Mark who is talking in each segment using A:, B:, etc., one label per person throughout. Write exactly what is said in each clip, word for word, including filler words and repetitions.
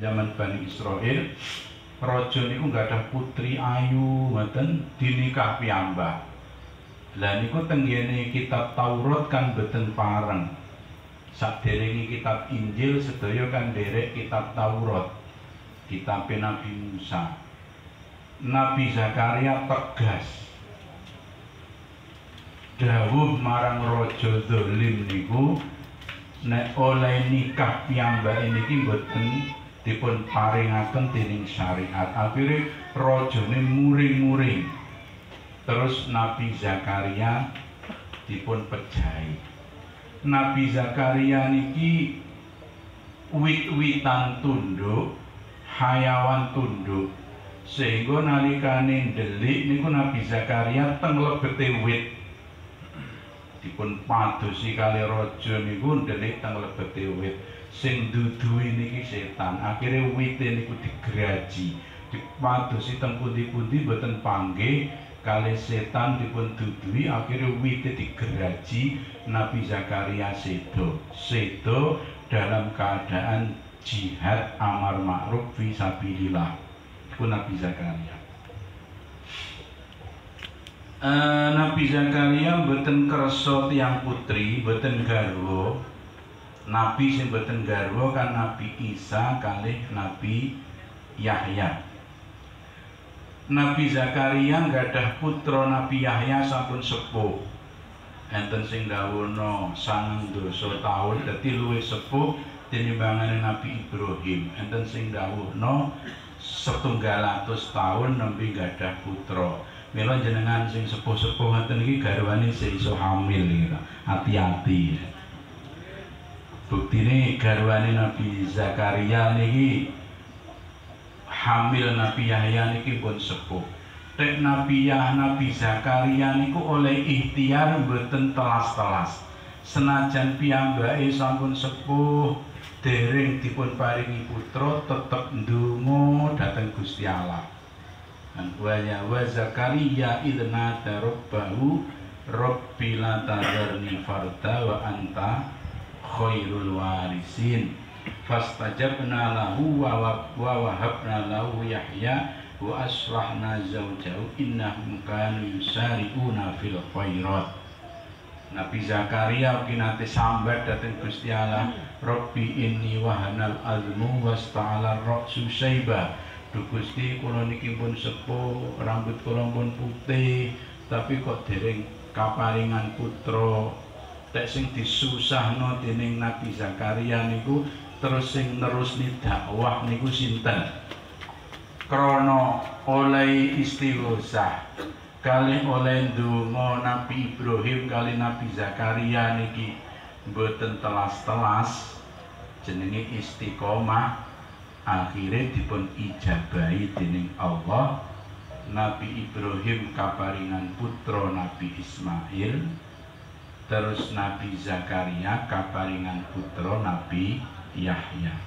A: zaman Bani Israil raja niku gadah putri ayu ngoten dinikah piyambak. Lah niku tenggene kitab Taurat kan boten pareng. Saderenge kitab Injil sedaya kan derek kitab Taurat. Kitab Nabi Musa. Nabi Zakaria tegas dawuh marang raja zalim niku nek oleh nikah piyambake niki mboten dipun paringaken dening syariat. Akhire rajane muring-muring. Terus Nabi Zakaria dipun pejahi. Nabi Zakaria niki wit-witan tunduk, hayawan tunduk. Sehingga nalikane ndelik niku Nabi Zakaria teng lebete wit dipun padosi kali raja niku ndelik teng lebete wit. Sing duduhi niki setan. Akhire wite niku digeraji, dipadosi teng pundi-pundi boten panggih kali setan dipun duduhi. Akhire wite digeraji. Nabi Zakaria sedo. Sedo dalam keadaan jihad amar ma'ruf fi sabilillah. Itu Nabi Zakaria. Uh, Nabi Zakaria mboten kersa tiyang putri, mboten garwa. Nabi sing mboten garwa kan Nabi Isa kalih Nabi Yahya. Nabi Zakaria nggadah putra Nabi Yahya sampun sepuh. Enten sing dawuhna sangang dasa taun dadi luwih sepuh tinimbangane Nabi Ibrahim. Enten sing dawuhna setunggal atus taun nembe nggadah putra. Mila jenengan sing sepuh-sepuh ngoten iki garwane sing iso hamil iki. Hati-hati. Buktine garwane Nabi Zakaria niki hamil Nabi Yahya niki pun sepuh. Tek Nabi Yah Nabi Zakaria niku oleh ikhtiar mboten telas-telas. Senajan piyambake sampun sepuh dereng dipun paringi putra tetep ndonga dhateng Gusti Allah. Wa wa Zakaria idna tarabbahu rabbi la tadharni farda wa anta khairul warisin. Fastajabna lahu wa wahabna lahu Yahya wa asrahna zawjahu innahum kanu yusari'una fil khairat. Nabi Zakaria kinate sambat dhateng Gusti Allah, Rabbi inni wahanal azmu wasta'ala ra'su syaiba. Duh Gusti kula niki pun sepuh, rambut kula pun putih, tapi kok dereng kaparingan putra. Tek sing disusahno dening Nabi Zakaria niku terus sing nerusni dakwah niku sinten? Krana oleh istighosah kali oleh ndonga Nabi Ibrahim kali Nabi Zakaria niki mboten telas-telas jenenge istiqomah, akhire dipun ijabahi dening Allah. Nabi Ibrahim kaparingan putra Nabi Ismail, terus Nabi Zakaria kaparingan putra Nabi Yahya.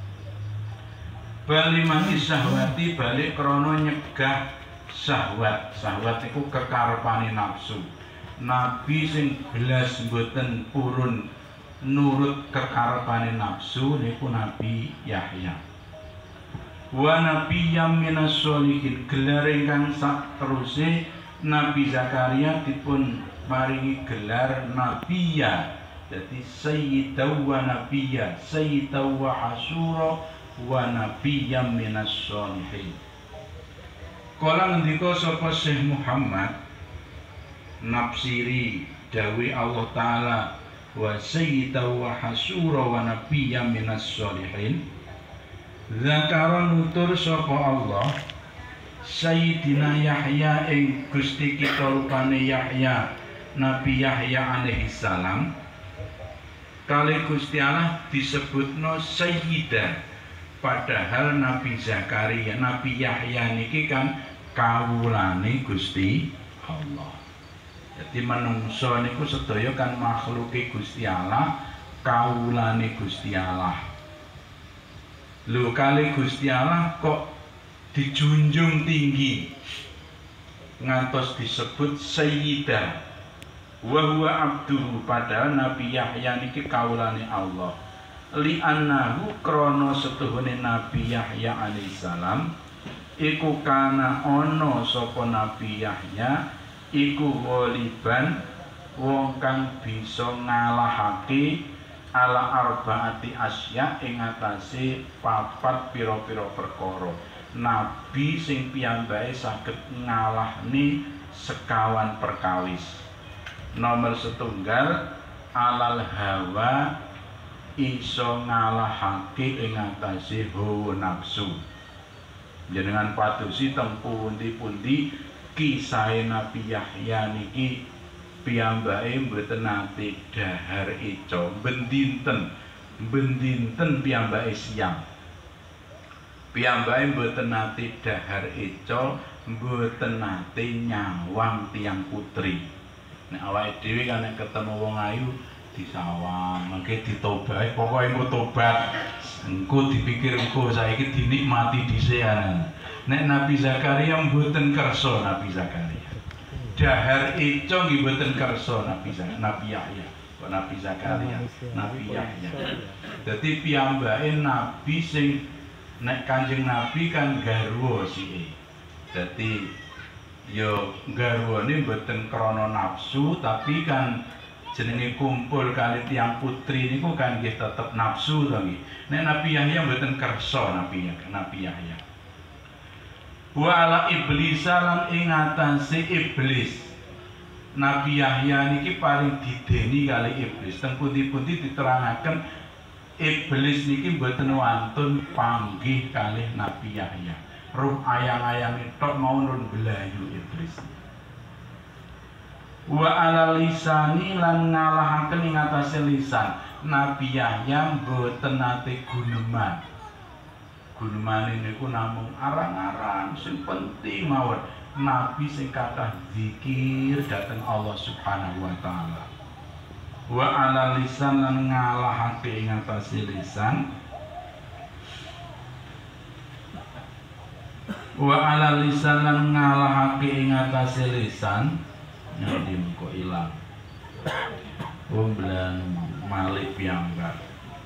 A: Bali mani syahwati balik krono nyegah syahwat. Syahwat itu kekarepane nafsu. Nabi sing belas mboten purun nurut kekarepane nafsu niku Nabi Yahya. Wa nabiyyam minas sholihin, gelar ingkang sateruse Nabi Zakaria dipun maringi gelar nabiyya. Jadi sayyidaw wa nabiyya, sayyidaw wa hasura wa nabiyyam minas sholihin. Kala ngendika sapa Syekh Muhammad nafsiri dawi Allah taala wa sayyidaw wa hasura wa nabiyyam minas sholihin. Zakara nutur sapa Allah Sayyidina Yahya ing Gusti kita rupane Yahya, Nabi Yahya alaihi salam. Kali Gusti Allah disebutno Sayyidah, padahal Nabi Zakaria, Nabi Yahya niki kan kawulane Gusti Allah. Jadi manungsa niku sedaya kan makhluke Gusti Allah, kawulane Gusti Allah. Lho kali Gusti Allah kok dijunjung tinggi ngantos disebut Sayyidah wa huwa abduhu, padahal Nabi Yahya niki kawulane Allah. li annahu krana setuhune Nabi Yahya alaihissalam iku kana ana sapa Nabi Yahya iku waliban wong kang bisa ngalahake ala arbaati asya ing atase papat pira-pira perkara. Nabi sing piyambake saged ngalahni sekawan perkawis. Nomor setunggal alal hawa iso ngalahake ing atase hawa nafsu. Jenengan padosi teng pundi-pundi kisah Nabi Yahya niki piyambake mboten nate dahar ica bendinten bendinten piyambake siang piyambake mboten nate dahar ica mboten nate nyawang tiang putri. Nek awake dhewe kan nek ketemu wong ayu disawang mengke ditobati pokoke engko tobat engko dipikir engko saiki dinikmati dhisik. Nek Nabi Zakaria mboten kersa Nabi Zakaria dahar ica nggih mboten kersa Nabi Nabi Yahya, kok Nabi Zakaria, Nabi Yahya. Dadi piyambake nabi sing nek Kanjeng Nabi kan garwa sike. Dadi ya garwane mboten krana nafsu tapi kan jenenge kumpul kali tiang putri niku kan nggih tetep nafsu to nggih. Nek Nabi Yahya mboten kersa Nabi Nabi Yahya. Wa ala iblis lan ing atase iblis. Nabi Yahya niki paling dideni kali iblis. Teng pundi-pundi diterangaken iblis niki mboten wantun panggih kalih Nabi Yahya. Ruh ayang-ayang tok mau nun belayu iblis. Wa ala lisani lan ngalahaken ing atase lisan. Nabi Yahya mboten nate guneman. Guneman niku namung arang-arang sing penting mawon. Nabi sing kathah zikir dhateng Allah Subhanahu wa taala. Wa ala lisan lan ngalahake ing atase lisan. Wa ala lisan lan ngalahake ing atase lisan. Nyadi kok ilang. Wong belan malik piyambak.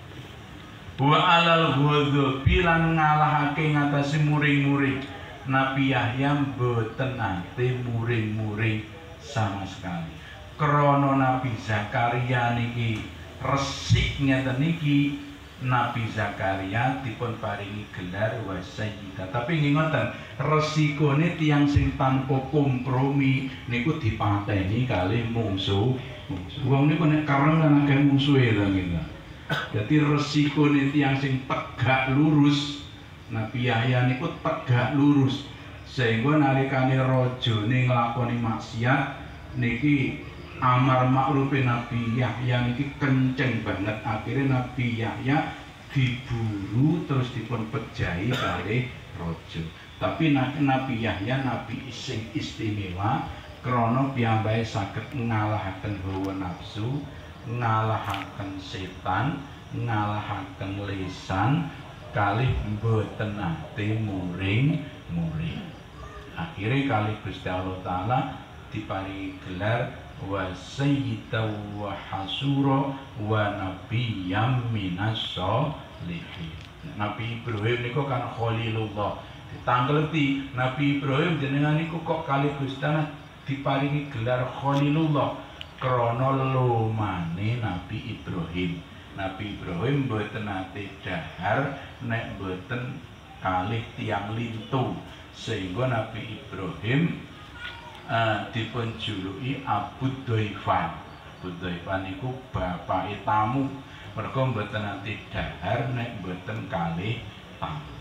A: Wa alal ghadhabi lan ngalahake ngatasi muring-muring. Nabi Yahya mboten nate muring-muring sama sekali. Krana Nabi Zakaria niki resik ngeten niki, Nabi Zakaria dipun paringi gelar wasayyida. Tapi nggih ngoten, resikone tiyang sing tanpa kompromi niku dipateni kalih mungsuh. Wong niku nek kareng kan akeh mungsuhe lho nggih. Jadi resiko nih tiang sing tegak lurus. Nabi Yahya niku tegak lurus sehingga nalikane rajane nglakoni maksiat niki amar ma'rufe Nabi Yahya niki kenceng banget. Akhirnya Nabi Yahya diburu terus dipun pejahi kalih raja. Tapi Nabi Yahya nabi sing istimewa krana piyambake saged ngalahaken hawa nafsu, ngalahaken setan, ngalahaken lisan, kalih mboten nate muring-muring. Akhire kalih Gusti Allah taala diparingi gelar wa sayyidaw wa hasura wa nabiyyam minas sholihin. Nabi Ibrahim niku kan khalilullah. Ditangkleti Nabi Ibrahim jenengan niku kok kalih Gusti Allah diparingi gelar khalilullah krana lumane Nabi Ibrahim. Nabi Ibrahim mboten nate dahar nek mboten kalih tiang lintu, sehingga Nabi Ibrahim uh, dipun juluki Abu Dhaifan. Abu Dhaifan niku bapake tamu. Mergo mboten nate dahar nek mboten kalih tamu.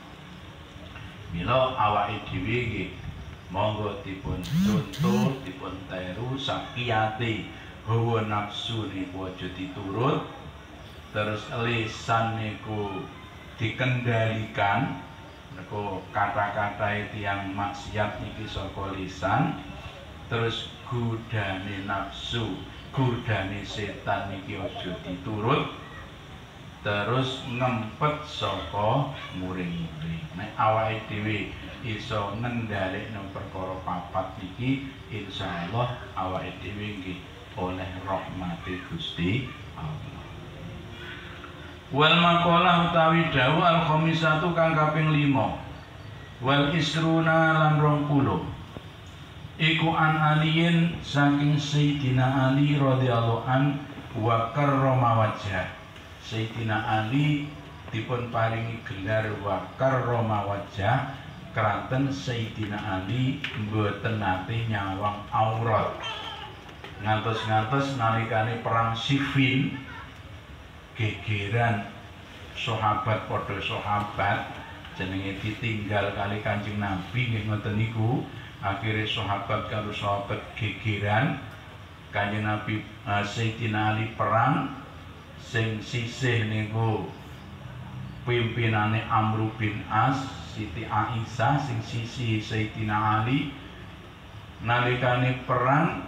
A: Mila awake dhewe nggih monggo dipun contoh, dipun teru sakiyate hawa nafsu niku aja diturut. Terus lisan niku dikendalikan, niku kata-kata yang maksiat niki saka lisan. Terus godane nafsu, godane setan niki aja diturut. Terus ngempet saka muring-muring. Nek awake dhewe iso ngendhalekno perkara papat niki, insyaallah awake dhewe nggih oleh rahmati Gusti Allah. Wal maqalah utawi dawuh al khamisatu kang kaping lima. Wal isruna lan rong puluh. Iku an aliyin saking Sayyidina Ali radhiyallahu an wa karrama wajhah. Sayyidina Ali dipun paringi gelar wa karrama wajhah keranten Sayyidina Ali mboten nate nyawang aurat. Ngantos-ngantos nalikane perang Siffin gegeran sahabat padha sahabat jenenge ditinggal kali Kanjeng Nabi nggih ngoten niku. Akhire sahabat karo sahabat gegeran Kanjeng Nabi uh, Sayyidina Ali perang sing sisih niku pimpinane Amr bin As, Siti Aisyah sing sisi Sayyidina Ali. Nalikane perang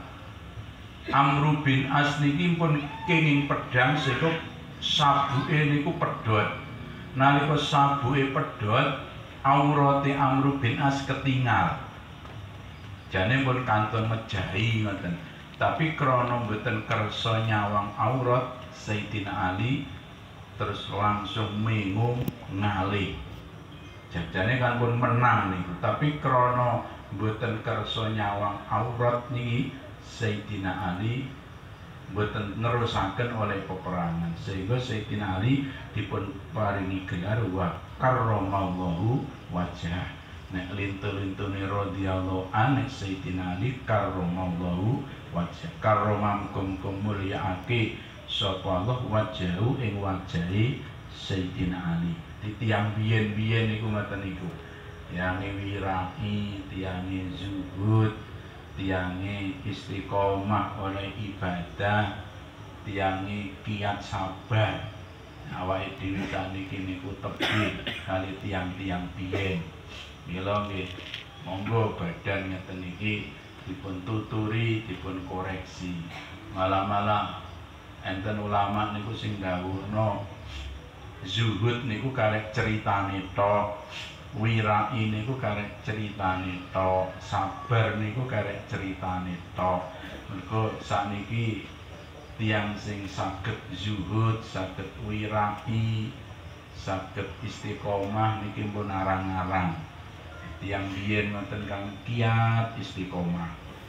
A: Amr bin As niki pun kenging pedhang sehingga sabuke niku pedhot. Nalika sabuke pedhot, aurate Amr bin As ketingal. Jane pun kantun mejahi ngoten. Tapi krana mboten kersa nyawang aurat Sayyidina Ali terus langsung mengung ngalih. Jajane kan pun menang niku, tapi krana mboten kersa nyawang aurat niki Sayyidina Ali mboten nerusaken oleh peperangan sehingga Sayyidina Ali dipun paringi gelar wa karramallahu wajhah. Nek lintu-lintune radhiyallahu anhu Sayyidina Ali karramallahu wajhah. Karrama mukum mulyaake sapa Allah wajahu ing wajahe Sayyidina Ali. Tiyang biyen-biyen niku ngoten niku. Tiyange wirai, tiyange zuhud, tiyange istiqomah oleh ibadah, tiyange kiat sabar. Awake dhewe saniki niku tebih kali tiang-tiang biyen. Mila nggih monggo badan ngeten iki dipun tuturi, dipun koreksi. Malah-malah enten ulama niku sing dawuhna zuhud niku karek ceritane tok. Wirai niku karek ceritane tok, sabar niku karek ceritane tok. Mergo sakniki tiyang sing saged zuhud, saged wirai, saged istiqomah niki pun arang-arang. Tiyang biyen wonten kang kiat istiqomah.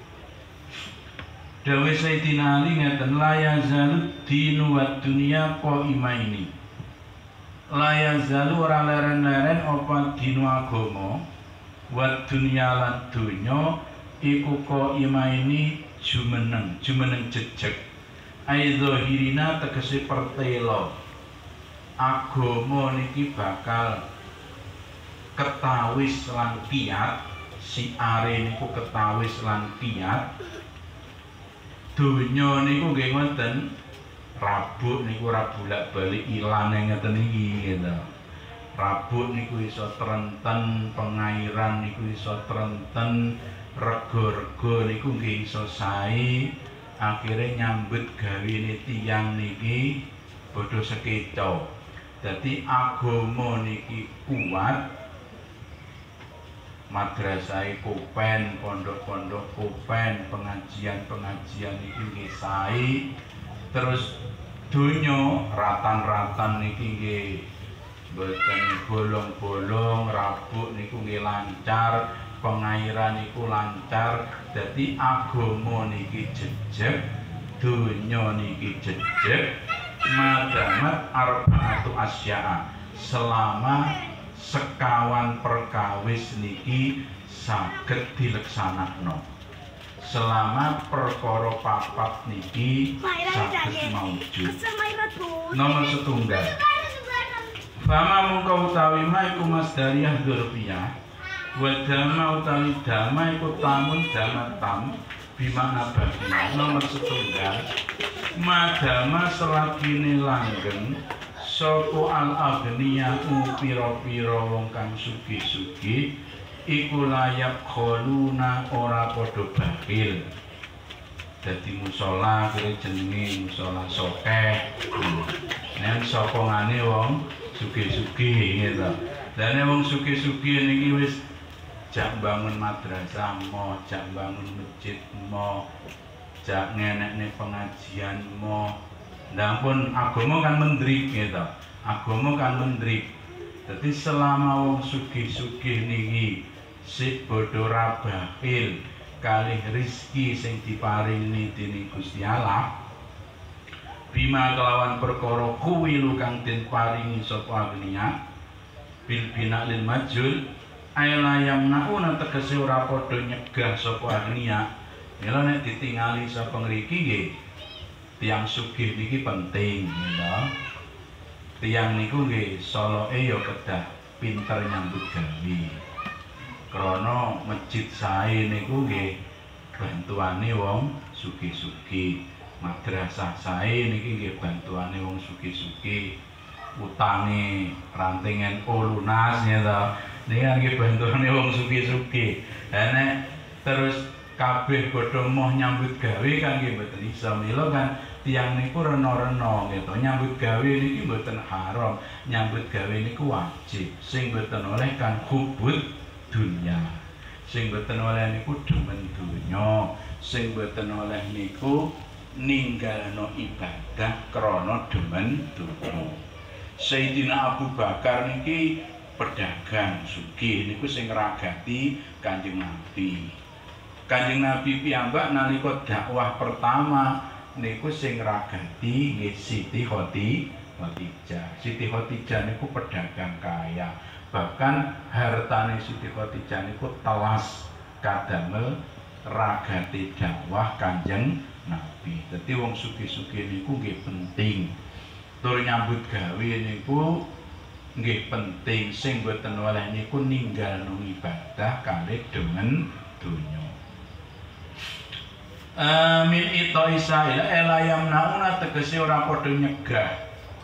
A: Dawuh Sayyidina Ali ngeten la yazalud dinu wad dunya qaimaini. Laya zalu ora leren-leren apa dino agama wa dunya lan donya iku ko imaini jumeneng jumeneng jejeg aidho hirina tegese pertelo agama niki bakal ketawis lan kiat si are niku ketawis lan kiat donya niku nggih wonten rabuk niku ora bolak-balik ilane ngeten iki gitu. Rabuk niku iso trenten, pengairan niku iso trenten, rego-rego niku nggih iso sae. Akhire nyambut gawene tiyang niki padha sekeca. Dadi agama niki kuat. Madrasah Kopen, pondok-pondok Kopen, pengajian-pengajian niki nggih sae. Terus donya ratan-ratan niki nggih mboten bolong-bolong, rabuk niku nggih lancar, pengairan niku lancar. Dadi agama niki jejeg, donya niki jejeg, madamat arba'atu asya'a selama sekawan perkawis niki saged dileksanakno. Selama perkara papat niki saged maujud. Nomor setunggal. Fama mungka utawi ma iku masdariyah dzurfiyah. Wa dama utawi dama iku tamun dama tam bimakna bagian. Nomor setunggal. Madama selagine langgeng saka al-agniya pira-pira wong kang sugih-sugih iku layak kholuna ora padha bakil. Dadi musala kire jenenge musala sokeh. Nek sokongane wong sugih-sugih gitu. Dene wong sugih-sugih niki wis jak bangun madrasah mo, jak bangun masjid mo, jak ngenekne pengajian mo. Lah pun agama kan mendrik gitu. agama kan mendrik. Dadi selama wong sugih-sugih niki sik bodho rabail kalih rezeki sing diparingi dening Gusti Allah, bima kelawan perkara kuwi kang den paringi sapa agniya bil bina lil majul ayla yamnauna tegese ora padha nyegah sapa agniya. Mila nek ditingali saka ngriki nggih tiyang sugih niki penting ya. Tiyang niku nggih soloke ya kedah pinter nyambut gawe. Krana masjid sae niku nggih bantuane wong sugih-sugih. Madrasah sae niki nggih bantuane wong sugih-sugih. Utange ranting N U lunas ya to. Niki nggih bantuane wong sugih-sugih. Lah nek terus kabeh padha moh nyambut gawe kan nggih mboten iso. Mila kan tiyang niku rena-rena gitu. Nyambut gawe niki mboten haram. Nyambut gawe niku wajib. Sing mboten oleh kan hubud dunya. Sing mboten oleh niku demen dunya. Sing mboten oleh niku ninggalno ibadah krana demen dunya. Sayyidina Abu Bakar niki pedagang sugih niku sing ngragati Kanjeng Nabi. Kanjeng Nabi piyambak nalika dakwah pertama niku sing ngragati nggih Siti Khadijah. Siti Khadijah niku pedagang kaya. Bahkan hartane Siti Khadijah niku telas kadamel ragati dakwah Kanjeng Nabi. Dadi wong sugih-sugih niku nggih penting. Tur nyambut gawe niku nggih penting. Sing boten oleh niku ninggalno ibadah kalih demen donya. Min ito isail elayam nauna tegese ora padha nyegah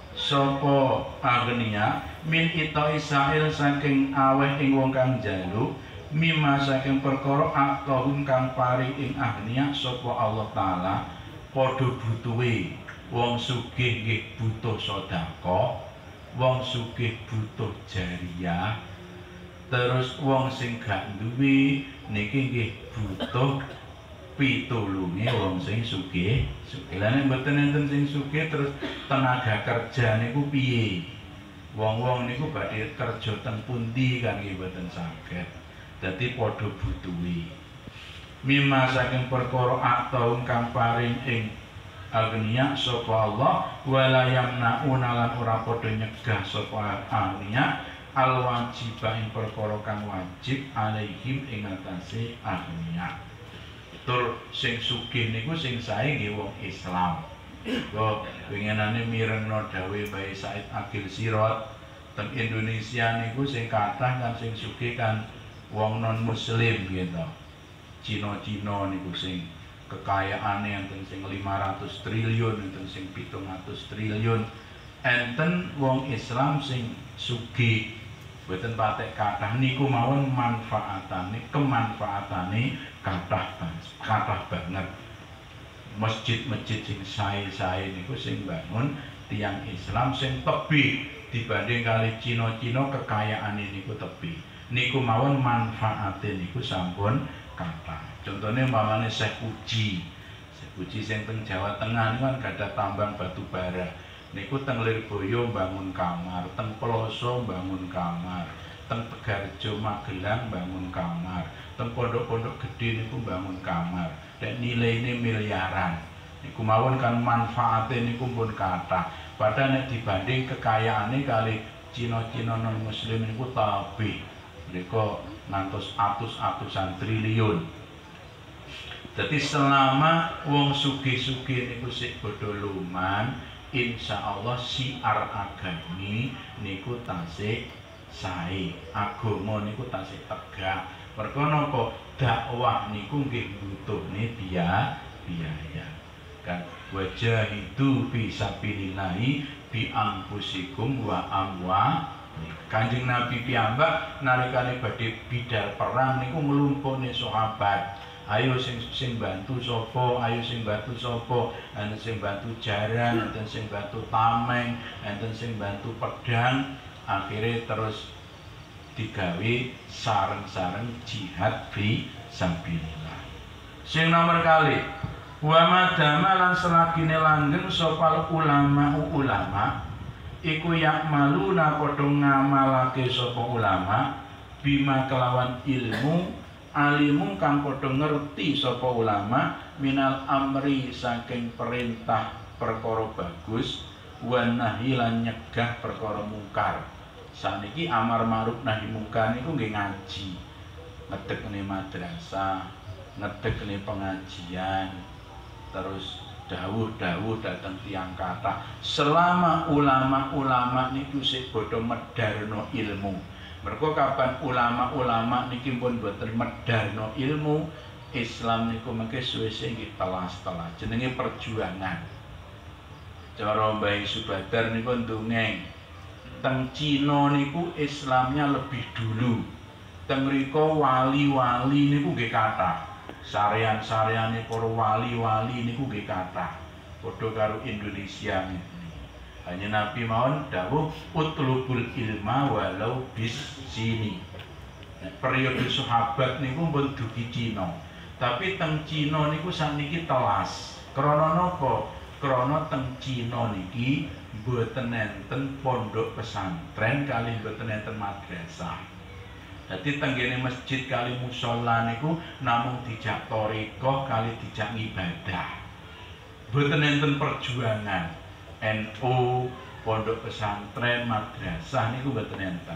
A: sapa agniya min ito isail saking aweh ing wong kang njaluk mimma saking perkara akahum kang paring ing agniya sapa Allah taala padha butuhe. Wong sugih nggih butuh sedekah, wong sugih butuh jariyah, terus wong sing gak duwe niki nggih butuh pitulunge wong sing sugih. Sugih lan mboten enten sing sugih terus tenaga kerja niku piye? Wong-wong niku badhe kerja teng pundi kan nggih mboten saged. Dadi padha butuhe. Mimma saking perkara atau kang paring ing agniya sapa Allah wala yamnauna lan ora padha nyegah sapa agniya al wajibah ing perkara kang wajib alaihim ing atase agniya. Tur sing sugih niku sing sae nggih wong Islam. Kok pengenane mirengno dawuh Bae Said Akil Sirot teng Indonesia niku sing kathah kan sing sugih kan wong non muslim gitu. Cina-cina niku sing kekayaane enten sing lima ratus triliun, enten sing pitung atus triliun. Enten wong Islam sing sugih boten patek kathah niku mawon manfaatane, kemanfaatane kathah kathah banget. Masjid-masjid sing sae-sae niku sing bangun tiyang Islam sing tebih dibanding kali Cina-Cina kekayaane niku tebih. Niku mawon manfaate niku sampun kathah. Contohnya umpamane Syekh Puji. Syekh Puji sing teng Jawa Tengah niku kan gadah tambang batu bara. Niku teng Lirboyo bangun kamar, teng Peloso bangun kamar, teng Tegarjo Magelang bangun kamar, teng pondok-pondok gede niku bangun kamar. Dan nilainya miliaran. Niku mawon kan manfaate niku pun kathah. Padahal nek dibanding kekayaane kali Cina-Cina non muslim niku tabih. Mereka ngantos atus-atusan triliun. Jadi selama wong sugih-sugih niku sik bodho luman, insyaallah siar agami niku tasih sae. Agama niku tasih tegak. Mergo napa dakwah niku nggih butuhne biaya biaya. Kan wajahidu fi sabilillahi bi anfusikum wa amwa. Kanjeng Nabi piyambak nalikane badhe bidal perang niku nglumpukne sahabat. Ayo sing sing bantu sapa, ayo sing bantu sapa, enten sing bantu jaran, enten sing bantu tameng, enten sing bantu pedang. Akhire terus digawe sareng-sareng jihad fi sabilillah. Sing nomor kali wa madama lan selagine langgeng sapa ulama ulama iku yakmaluna padha ngamalake sapa ulama bima kelawan ilmu alimu kang padha ngerti sapa ulama minal amri saking perintah perkara bagus wa nahi lan nyegah perkara mungkar. Saniki amar ma'ruf nahi mungkar niku nggih ngaji, ngedekne madrasah, ngedekne pengajian, terus dawuh-dawuh datang tiang kata. Selama ulama-ulama niku sik bodho medarno ilmu. Mergo kapan ulama-ulama niki pun boten medarno ilmu, Islam niku mengke suwe-suwe nggih telas-telas. Jenenge perjuangan. Cara Mbah Subadar niku ndongeng. Teng Cina niku Islamnya lebih dulu. Teng mriko wali-wali niku nggih kathah. Sarean-sareane para wali-wali niku nggih kathah. Padha karo Indonesia niki. Hanya Nabi mawon dawuh utlubul ilma walau bis sini. Nah, periode sahabat niku pun dugi Cina. Tapi teng Cina niku sakniki telas. Krana napa? Krana teng Cina niki mboten enten pondok pesantren kalih mboten enten madrasah. Dadi tenggene masjid kali musala niku namung dijak thariqah kali dijak ibadah. Mboten enten perjuangan N U, pondok pesantren, madrasah niku mboten enten.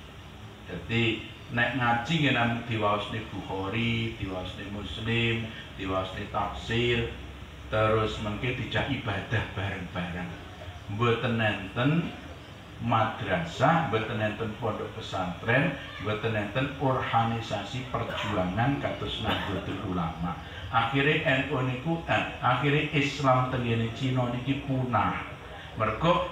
A: Dadi nek ngaji nggih namung diwaosne Bukhari, diwaosne Muslim, diwaosne tafsir, terus mengke dijak ibadah bareng-bareng. Mboten enten madrasah, mboten enten pondok pesantren, mboten enten organisasi perjuangan kados Nahdlatul Ulama. Akhire N U niku eh, akhire Islam tengene Cina niki punah. Mergo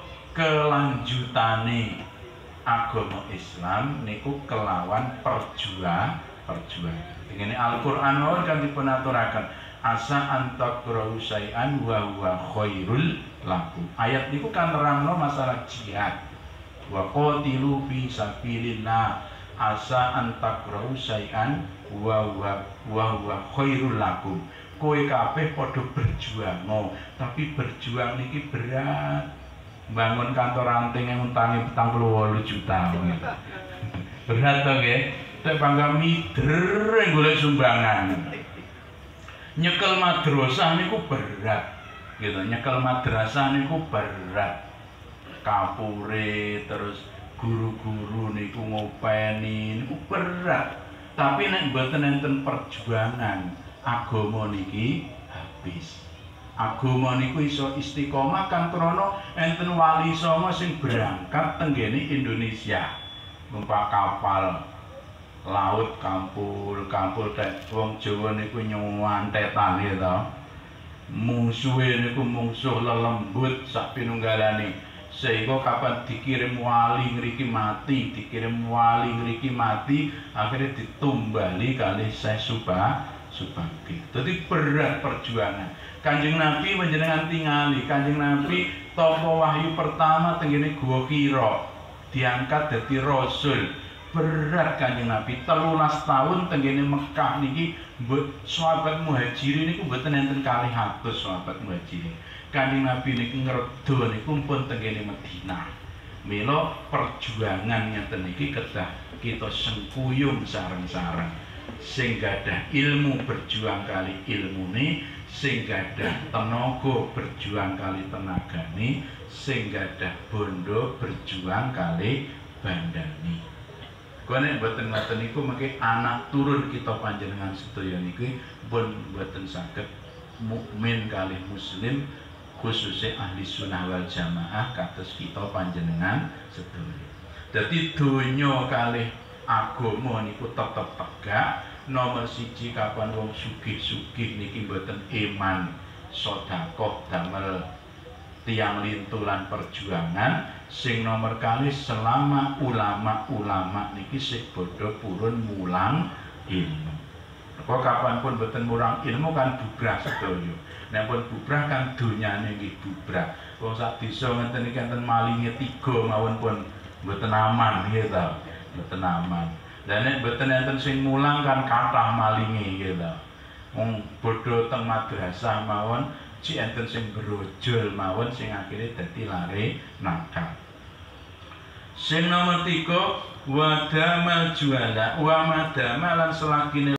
A: kelanjutane agama Islam niku kelawan perjuang perjuang. Tengene Al-Qur'an mawon kan dipun aturaken asa antakrau syai'an wa huwa khairul lakum. Ayat niku kan nerangno masalah jihad. Wa qatilu fi sabilillah asa antakrau syai'an wa huwa wa huwa khairul lakum. Kowe kabeh padha berjuang, no. Tapi berjuang niki berat. Bangun kantor ranting yang utangi petang puluh wolu juta. Berat to nggih. Tek bangga mider golek sumbangan. Nyekel madrasah niku berat. Gitu, nyekel madrasah niku berat. Kapure terus guru-guru niku ngopeni niku berat. Tapi nek mboten enten perjuangan, agama niki habis. Agama niku iso istiqomah kan krana enten wali songo sing berangkat tenggene Indonesia. Numpak kapal laut kampul-kampul tek wong Jawa niku nyuwantetan ya to. Musuhe niku mungsuh lelembut sak pinunggalane. Sehingga kapan dikirim wali ngriki mati, dikirim wali ngriki mati, akhirnya ditumbali kali Syekh Subah Subagih. Jadi berat perjuangan. Kanjeng Nabi panjenengan tingali, Kanjeng Nabi tampa wahyu pertama tenggene Gua Hira, diangkat dadi rasul. Berat Kanjeng Nabi telulas tahun tenggene Mekah niki sahabat muhajirin niku mboten enten kalih atus sahabat muhajirin. Kanjeng Nabi niku ngredo niku pun tenggene Madinah. Mila perjuangan ngeten niki kedah kita sengkuyung sareng-sareng. Sing gadah ilmu berjuang kali ilmune, sing gadah tenaga berjuang kali tenagane, sing gadah bondo berjuang kali bandane. Kene mboten ngoten niku mengke anak turun kita panjenengan sedaya niki pun mboten saged mukmin kali muslim khususnya ahli sunnah wal jamaah kados kita panjenengan sedaya. Dadi donya kalih agama niku tetep tegak. Nomor siji kapan wong sugih-sugih niki mboten iman, sedekah damel tiang lintulan perjuangan. Sing nomor kali selama ulama-ulama niki sik bodho purun mulang ilmu. Kok kapanpun mboten mulang ilmu kan bubrah sedaya. Nek pun bubrah kan donyane nggih bubrah. Wong sak desa ngenten iki enten malinge tiga mawon pun mboten aman nggih ta. Mboten aman. Lah nek mboten enten sing mulang kan kathah malinge nggih ta. Wong bodho teng madrasah mawon cik enten sing brojol mawon sing akhire dadi lare nakal. Sing nomor tiga wadamal juala wa madama lan selakine